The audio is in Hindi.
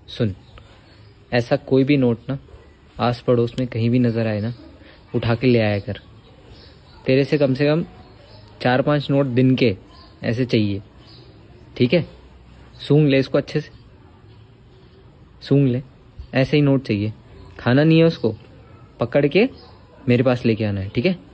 सुन, ऐसा कोई भी नोट ना आस पड़ोस में कहीं भी नजर आए ना, उठा के ले आया कर। तेरे से कम 4-5 नोट दिन के ऐसे चाहिए, ठीक है? सूंघ ले इसको अच्छे से, सूंघ ले। ऐसे ही नोट चाहिए, खाना नहीं है उसको, पकड़ के मेरे पास लेके आना है, ठीक है?